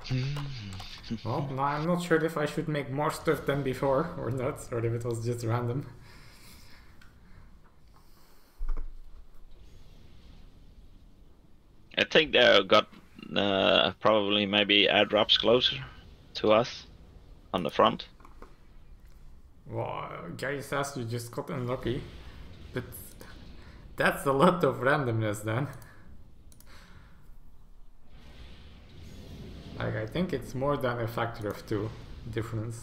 Well, now I'm not sure if I should make more stuff than before or not, or if it was just random. I think they got probably maybe airdrops closer to us on the front. Well, Gary says you just got unlucky, but that's a lot of randomness then. Like, I think it's more than a factor of 2 difference.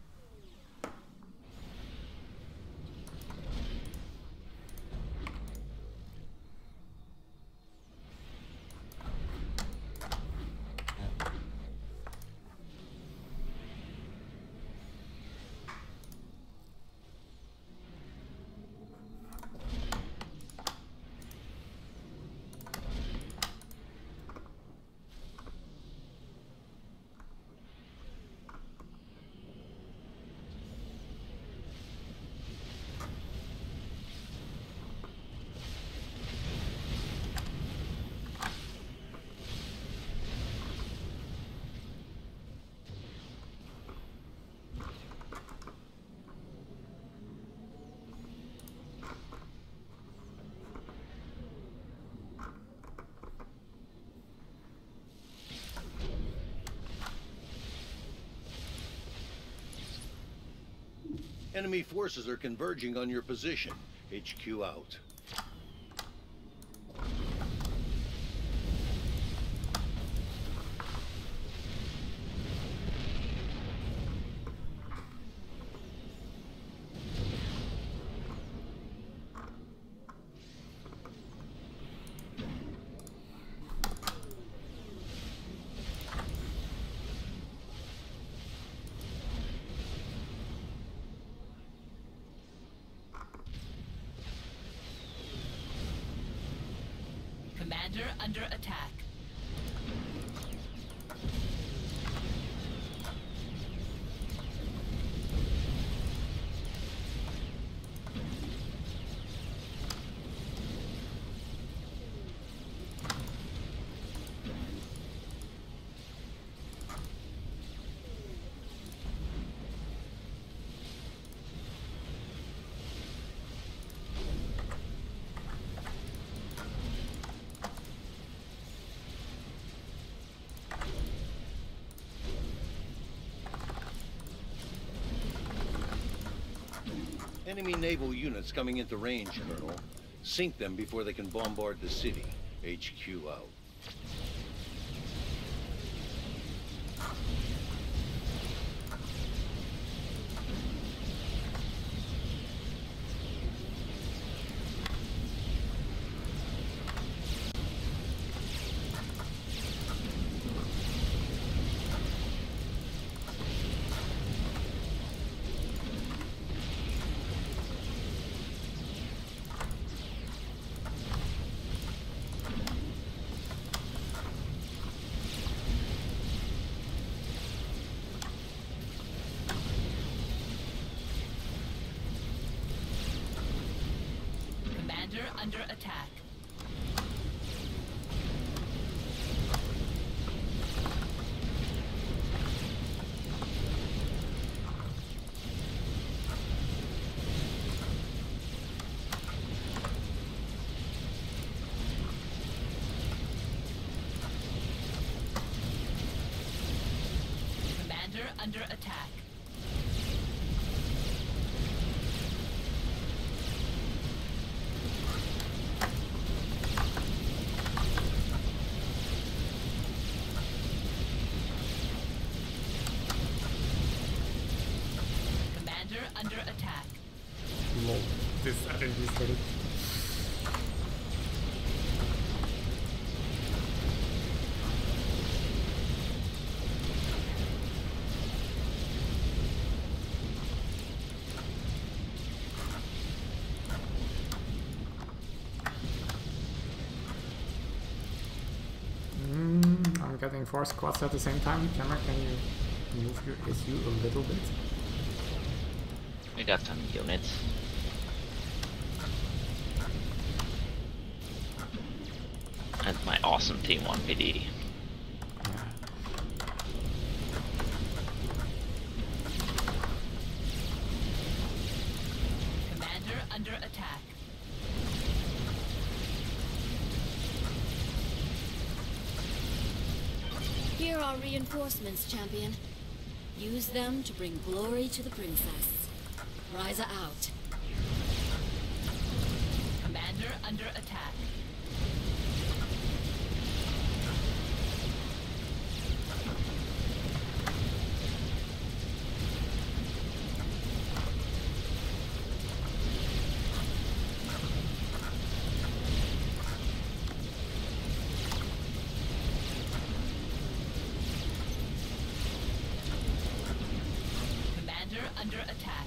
Enemy forces are converging on your position. HQ out. Commander under attack. Enemy naval units coming into range, Colonel. Sink them before they can bombard the city. HQ out. Commander under attack. Commander under attack. Commander under attack. Lol, this energy started. I'm getting 4 squads at the same time. Camera, can you move your SU a little bit? We got some units. And my awesome Team 1 PD. Yeah. under attack. Here are reinforcements, champion. Use them to bring glory to the princess. Ryza out. Commander under attack. Commander under attack.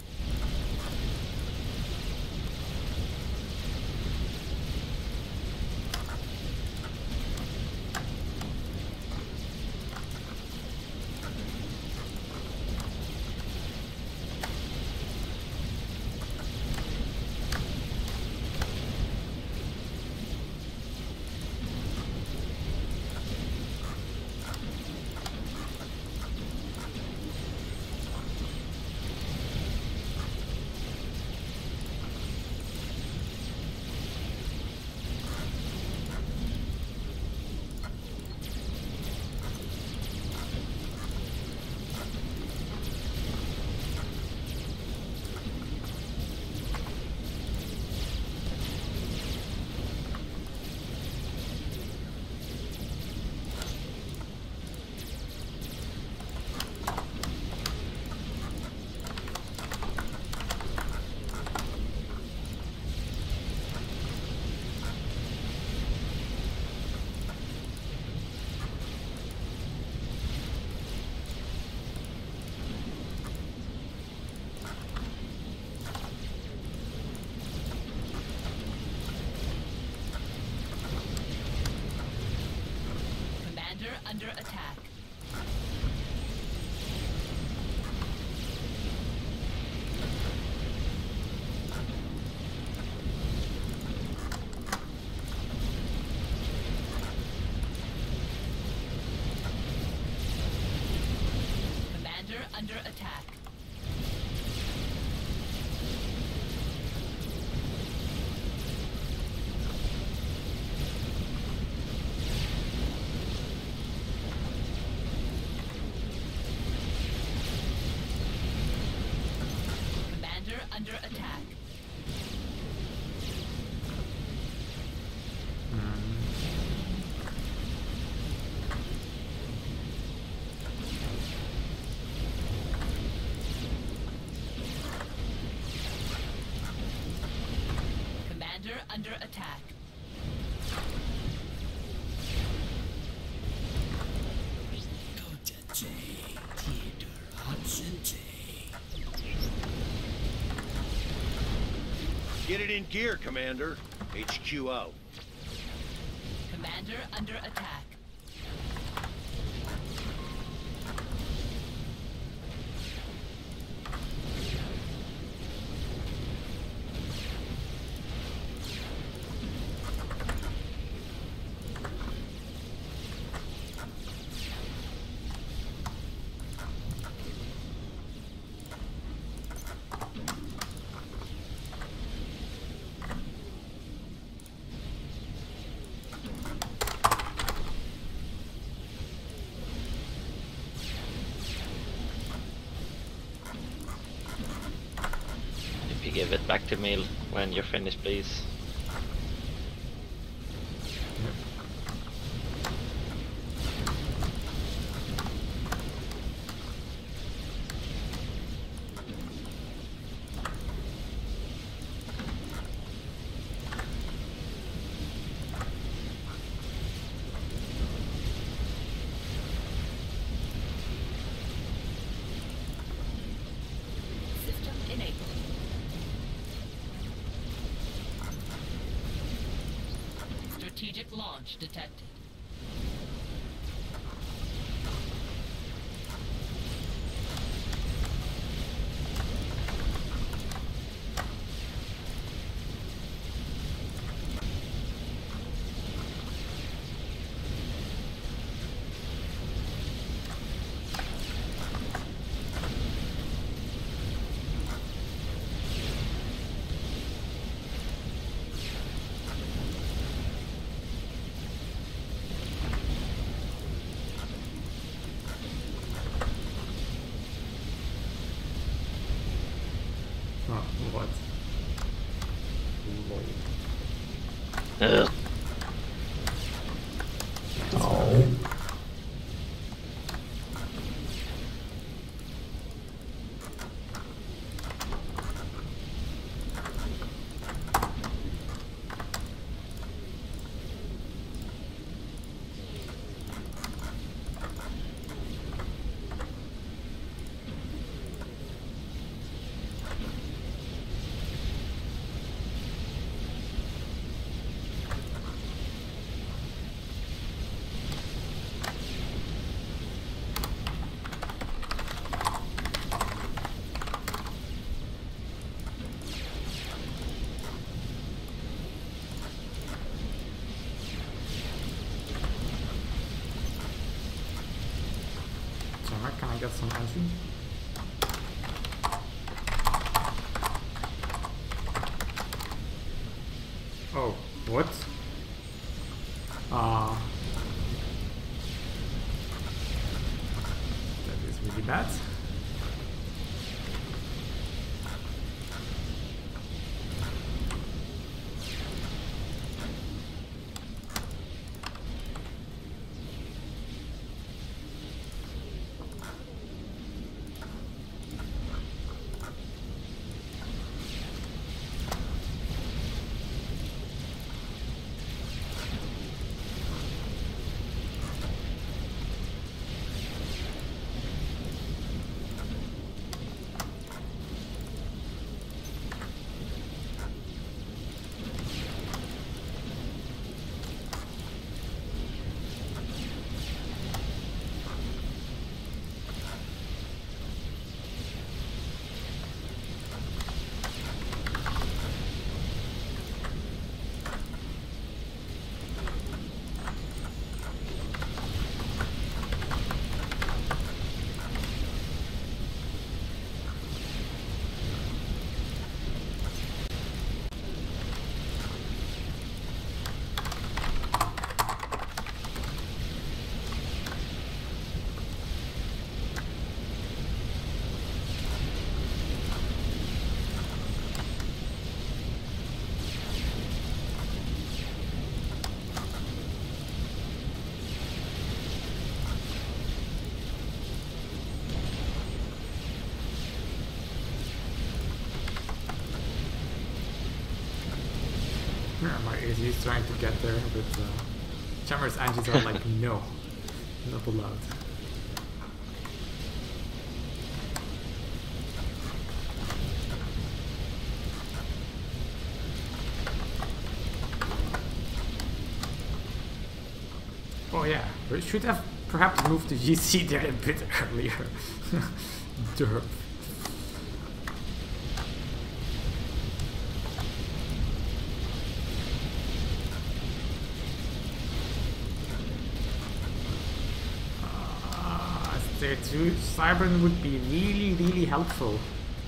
Commander under attack. Commander under attack. Commander under attack. Commander under attack. Get it in gear, Commander. HQ out. Commander under attack. If you give it back to me when you're finished, please. System enabled. Strategic launch detected. boy. Ugh. Oh. Jammer, can I get some entry? Oh, what? That is really bad. Yeah, my AZ is trying to get there, but Jammer's engines are like, no, not allowed. Oh yeah, we should have perhaps moved the GC there a bit earlier. Derp. There too, Cybern would be really helpful.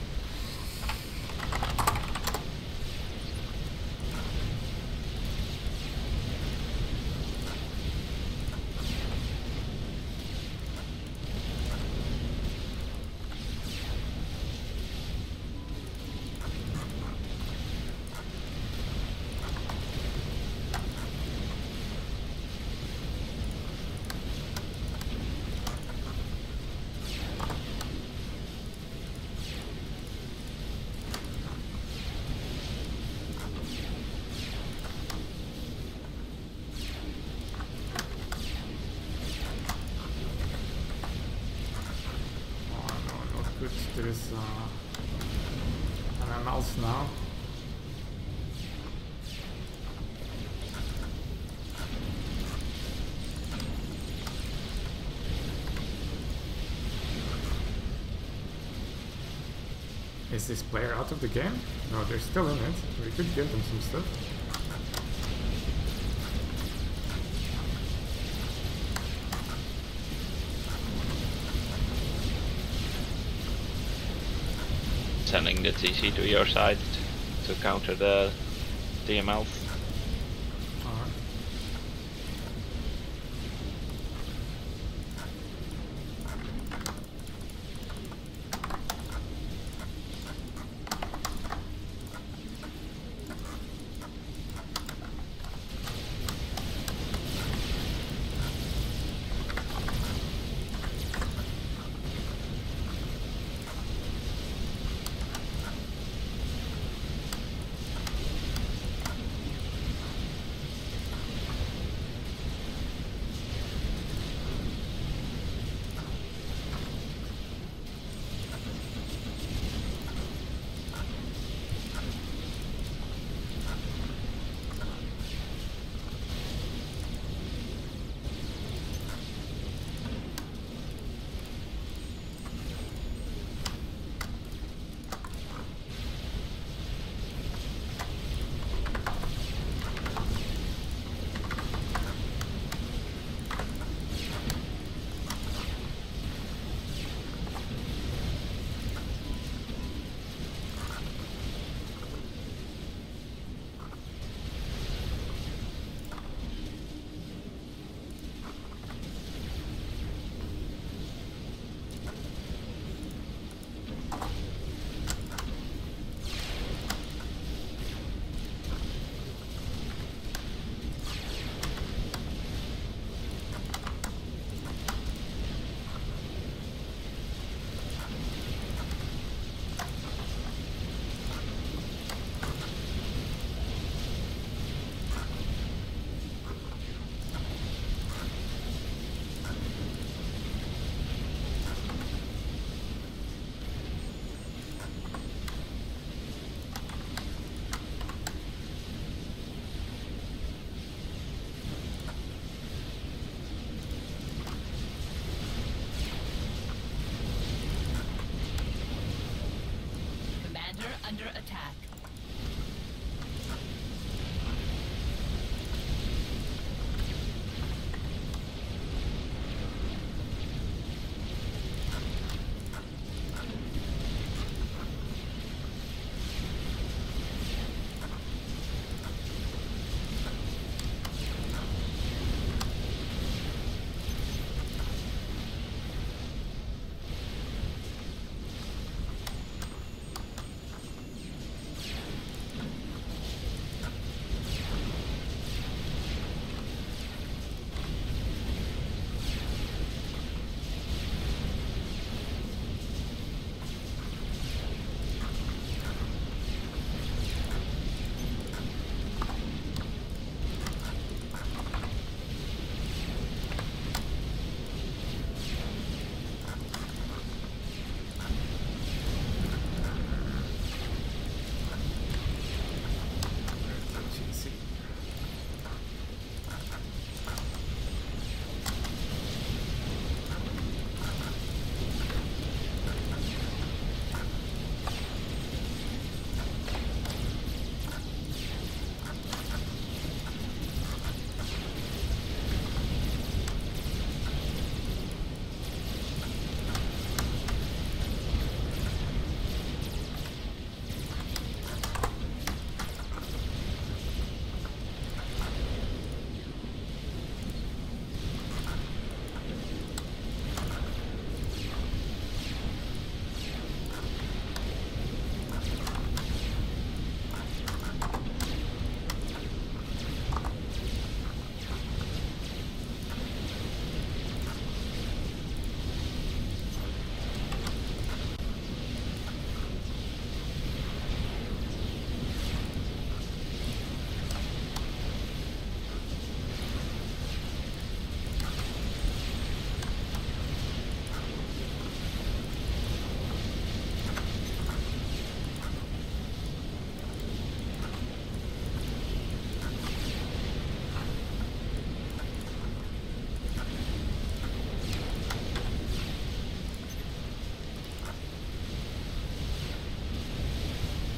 There is MMLs now. Is this player out of the game? No, they're still in it. We could give them some stuff. Sending the TC to your side to counter the DMLs. Alright.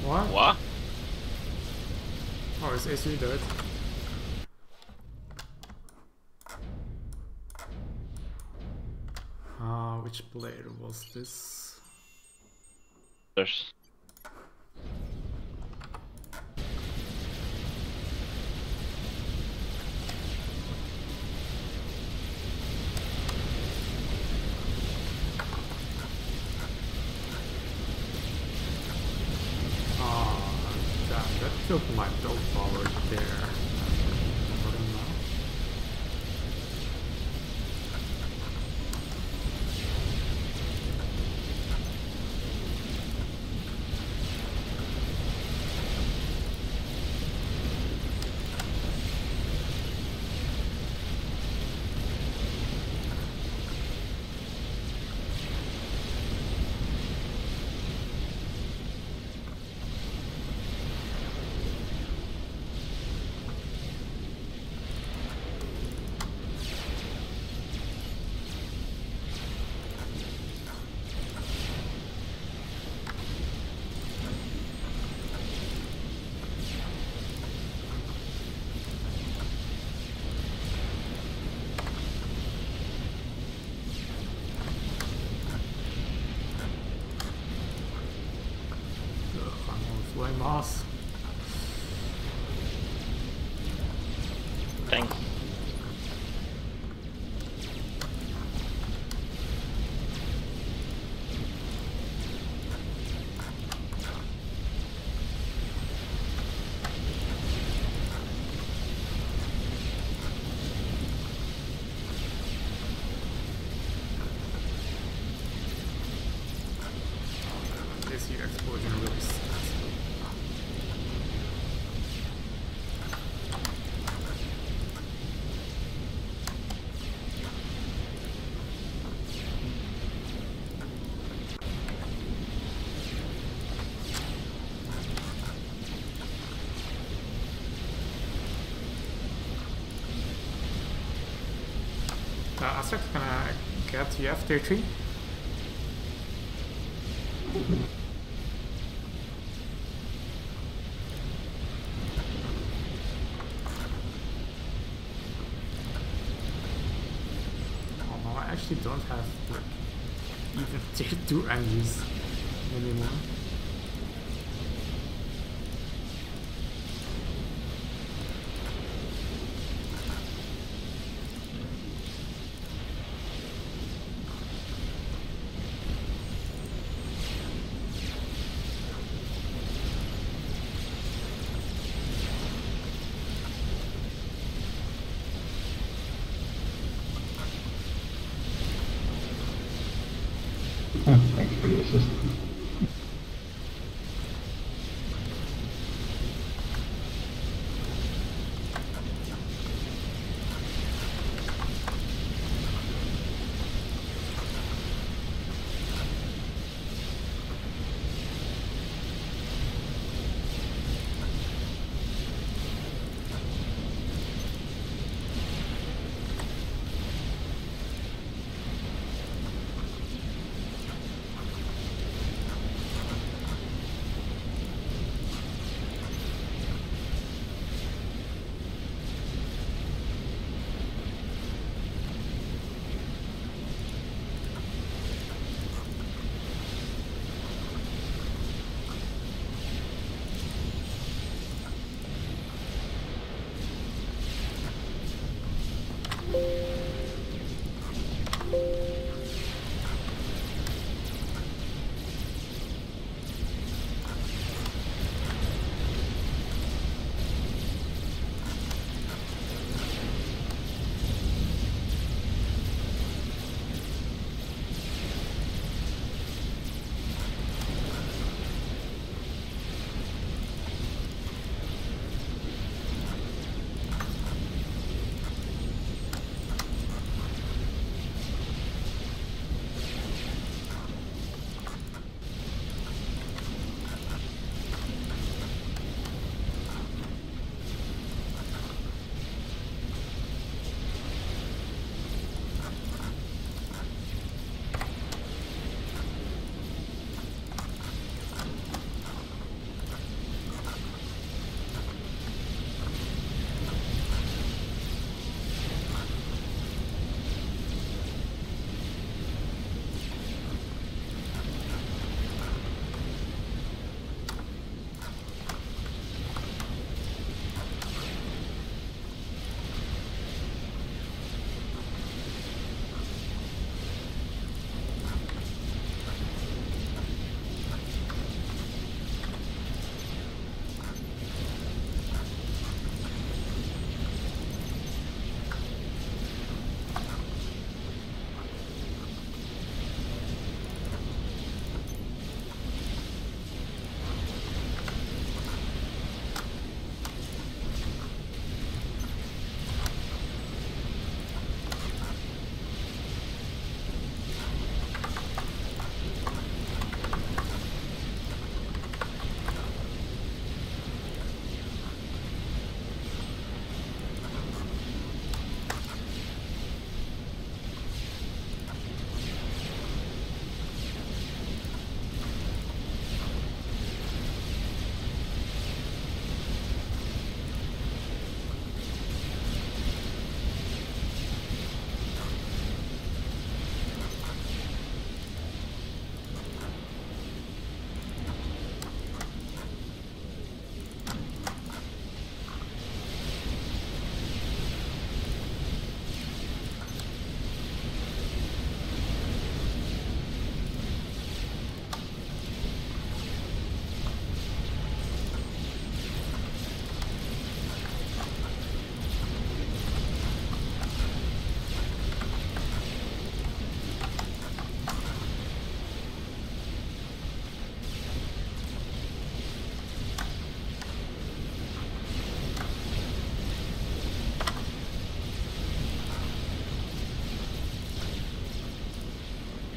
What? What? Oh, is AC dead? Which player was this? There's. Damn, that killed my build power there. What am I? Flame moss. Thanks. This here explosion really sucks. Aztec's gonna get the F-33. Oh no, I actually don't have like even tier 2 engines anymore. Thanks for the assist.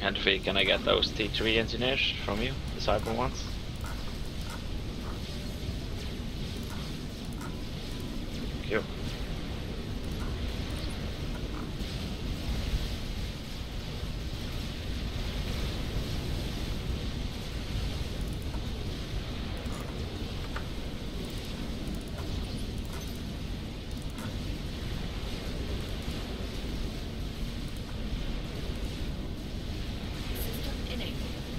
Entropy, can I get those T3 engineers from you? The cyber ones? Thank you. System enabled.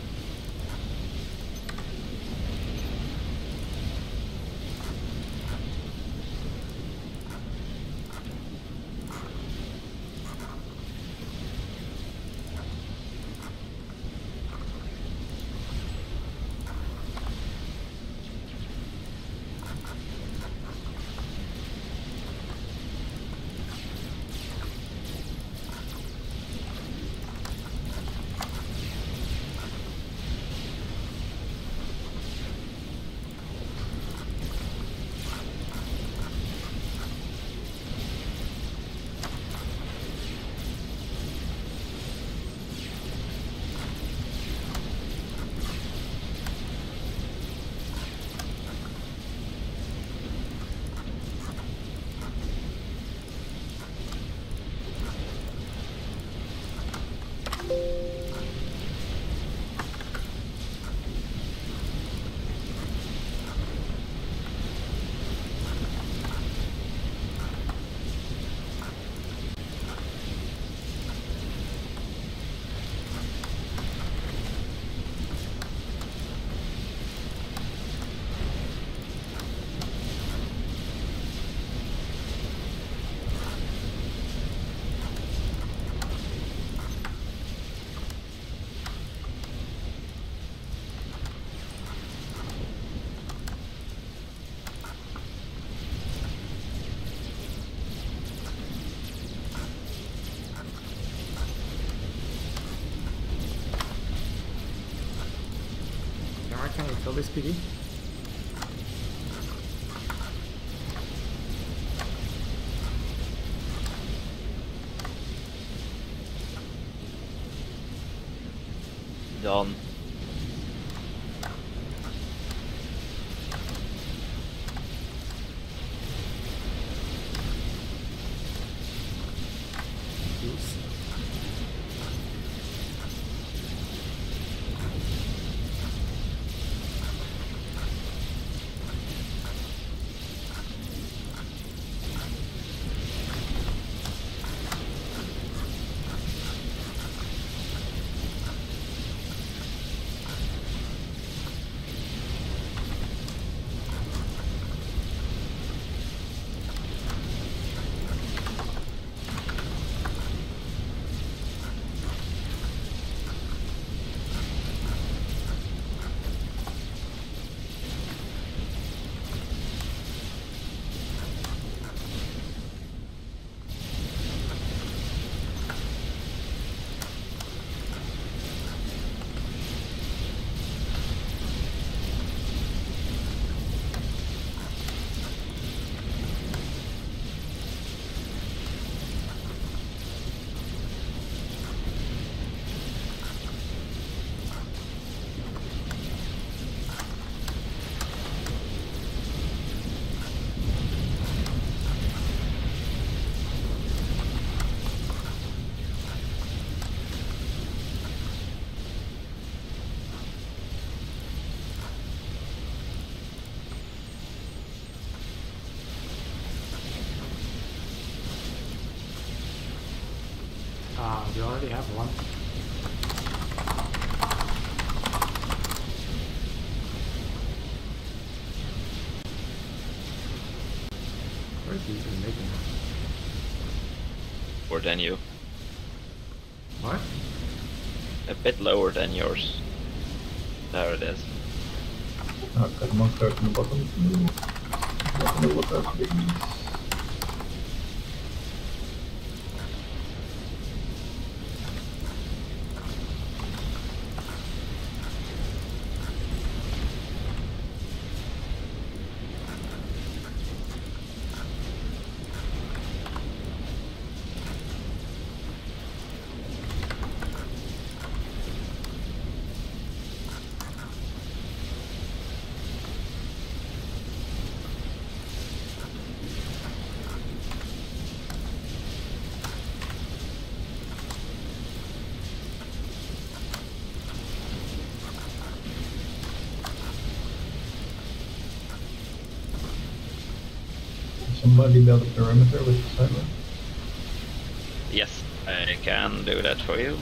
Camera, can you kill this PD? Done. Use. We already have one. Where is he even making that? Lower than you. What? A bit lower than yours. There it is. I've got monster in the bottom. Not know what that means. somebody build a perimeter with the sideline? Yes, I can do that for you.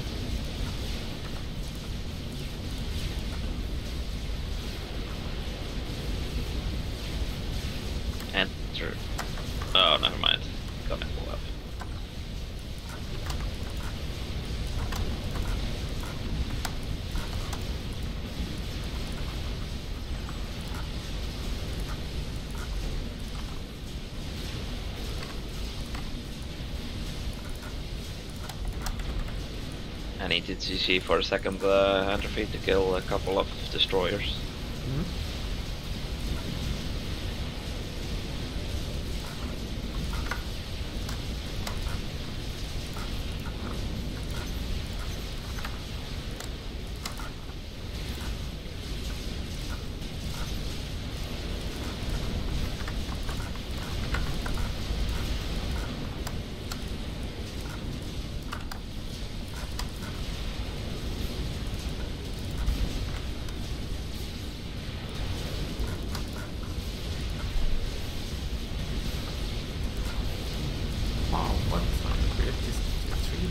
Enter. Oh, never mind. Gonna go up. I needed CC for a second entropy to kill a couple of destroyers. Mhm. Wow, what weird is this tree?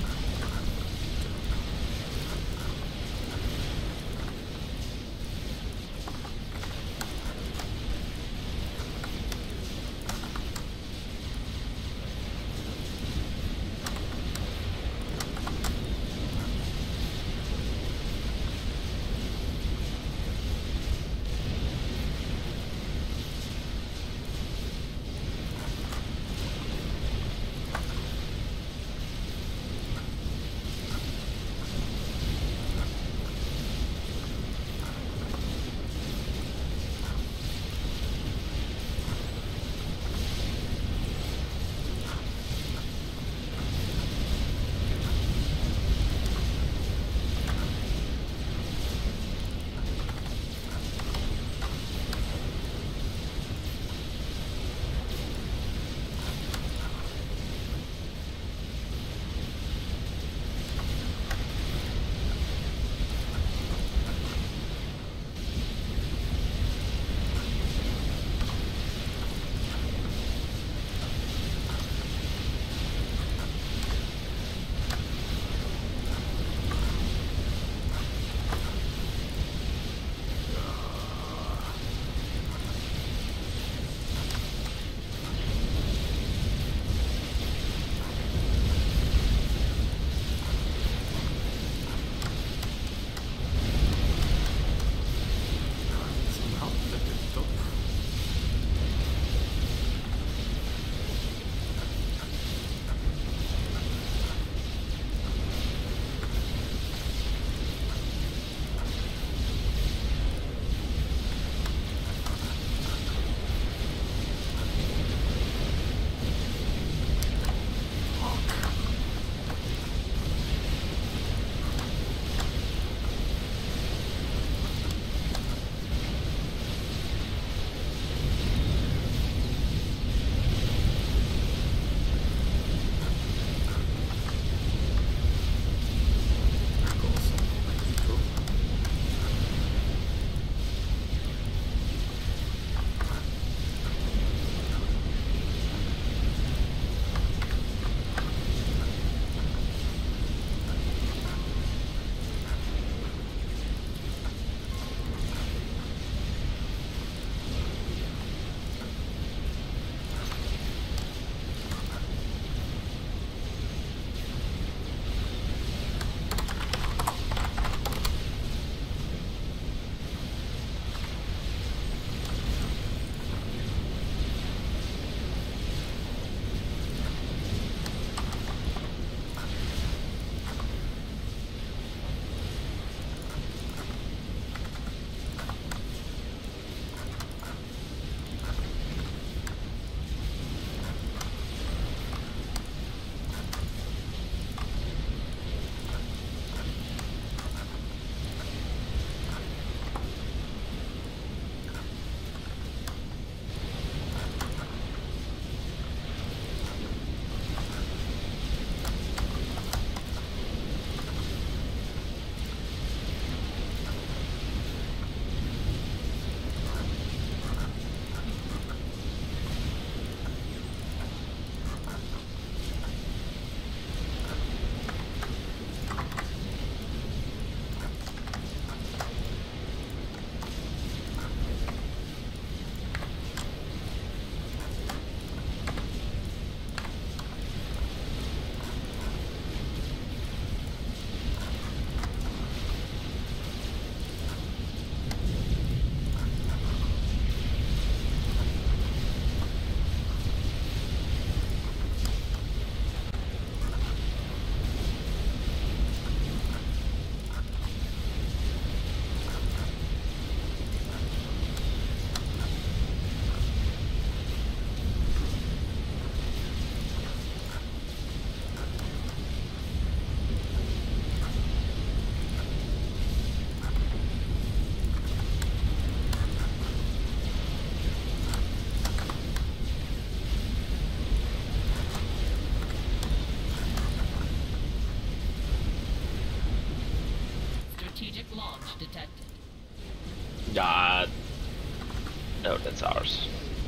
Launch detected. God. No, that's ours.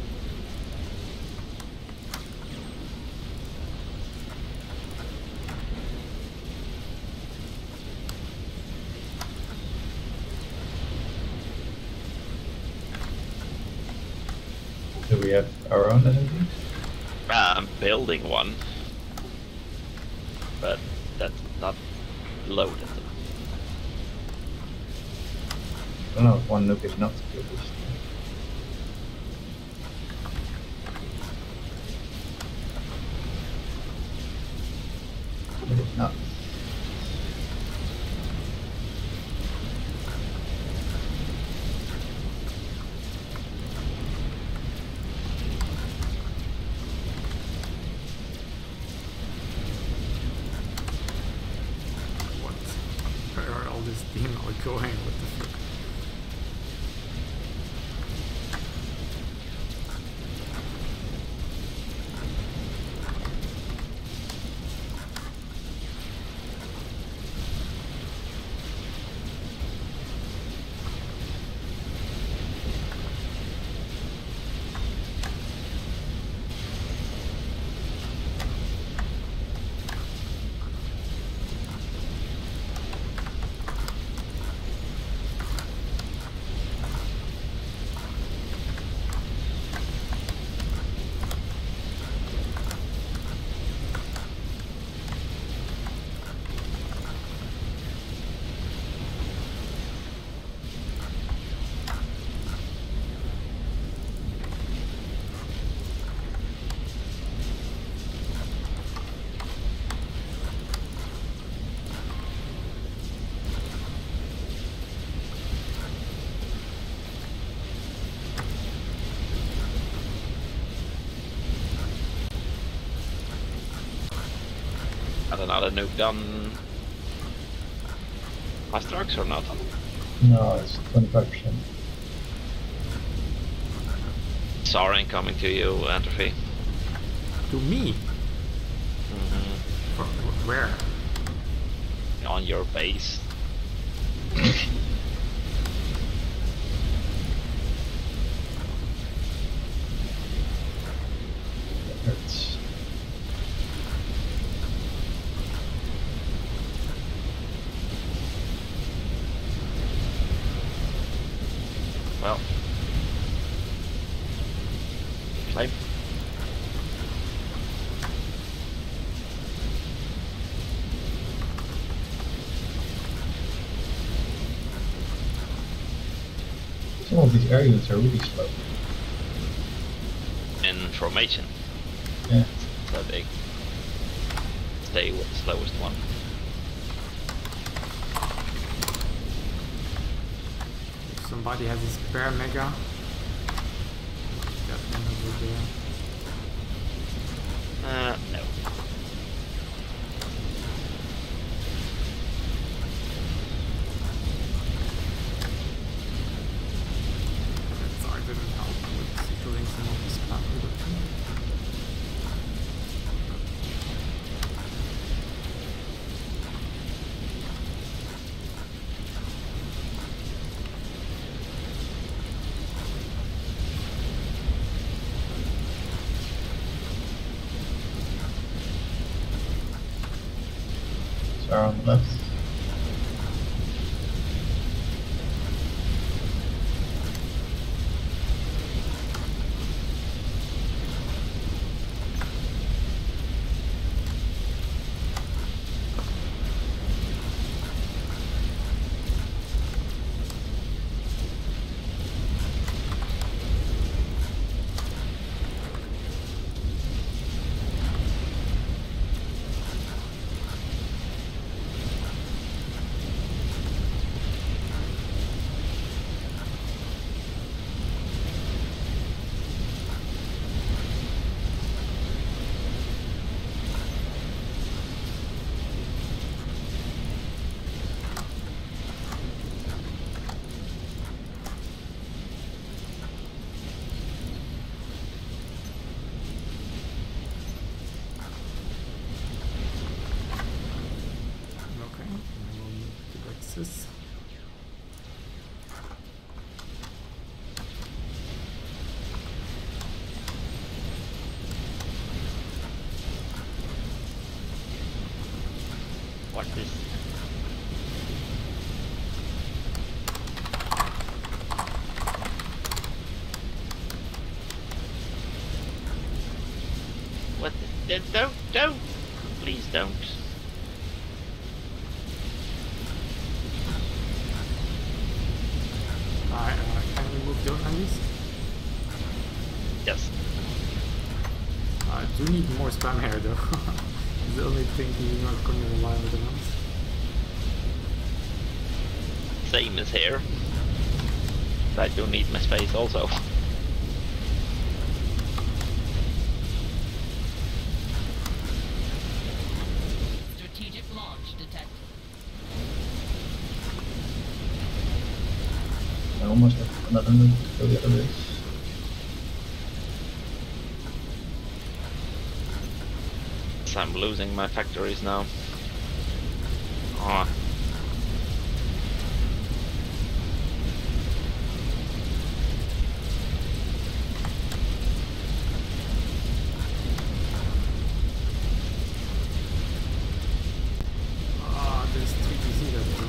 Do we have our own energy? I'm building one, but that's not loaded. I don't know if one nuke is not good. It is not. What? Where are all this team all going? What the fuck? Got another nuke done. Last trucks or not? No, it's 25%. Sarin coming to you, Entropy. To me? From where? On your base. That hurts. Well. Claim. Some of these areas are really slow. In formation. Yeah. So they stay with the slowest one. If somebody has a spare mega. Got one over there. No. Sorry, didn't help with killing some of this spam production. So on the left. What is? What? Don't! Please don't. Alright, can we move those handies? Yes. I do need more spam here though. It's the only thing you're not going to rely on the ones. Same as here. But I do need my space also. Strategic launch detected. I almost have another nuke to kill the other base. I'm losing my factories now. Oh. Ah, there's 3TC there.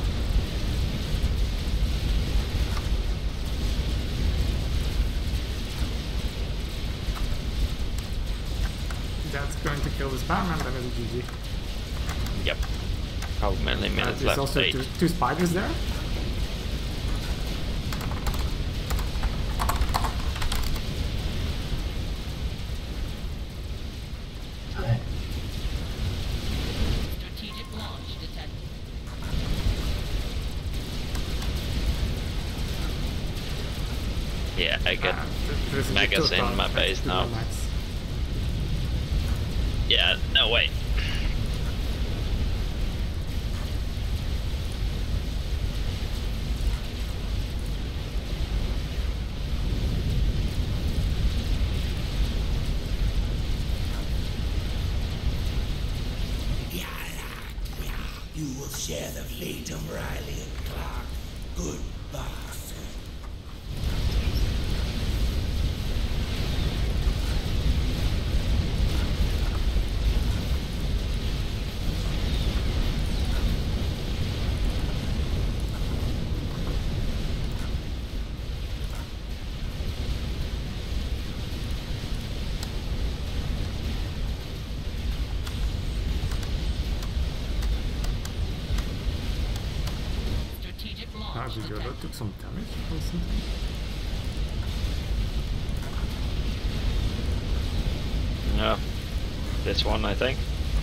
That's going to kill the spam and then it's GG. Yep. How many minutes There's left? also 8. two spiders there. Strategic launch detected. Yeah, I get There's a megas good in my next base to now. the max. Yeah, no way. You will share the fate of Riley and Clark. Goodbye, sir. Strategic Ah, launch did you detected. took some damage or something? Yeah. This one, I think.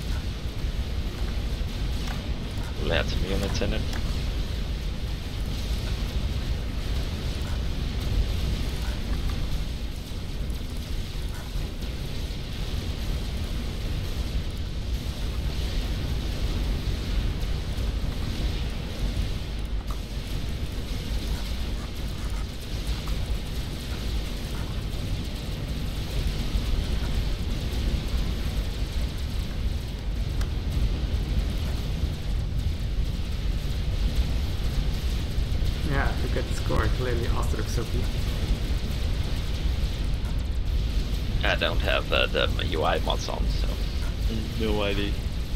We'll add some units in it. Yeah, look at the score. Clearly Asterix so good. I don't have the UI mods on, so no idea.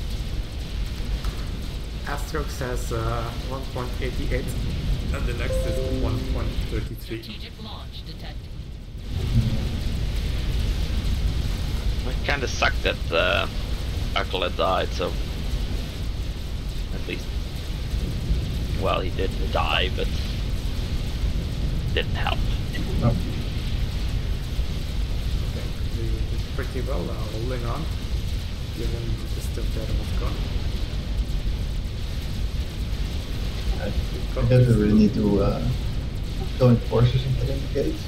Asterix has 1.88 and the next is 1.33. Strategic launch detected. It kinda sucked that Acolyte died, so at least, well, he didn't die, but didn't help. No. I think we did pretty well holding on, given the stuff that was gone. I guess we really need to join forces and get in the gates.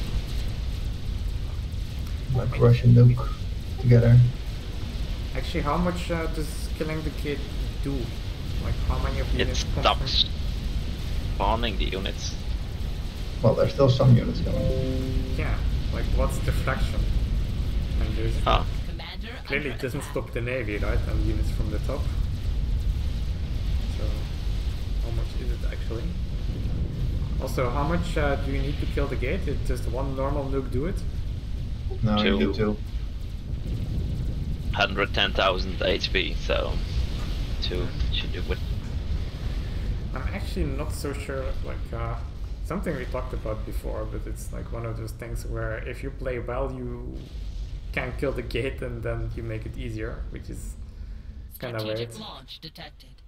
Like Russian nuke together. Actually, how much does killing the gate do? Like, how many of the It units come stops spawning the units. Well, there's still some units coming. from? Yeah, like, what's the fraction? And there's Oh, Commander clearly under it doesn't attack. stop the navy, right? And units from the top. So, how much is it actually? Also, how much do you need to kill the gate? It just one normal nuke do it? No, Two. you need to. 110,000 HP, so 2. should do it. I'm actually not so sure, like, something we talked about before, but it's like one of those things where if you play well, you can kill the gate and then you make it easier, which is kind of weird. Strategic launch detected.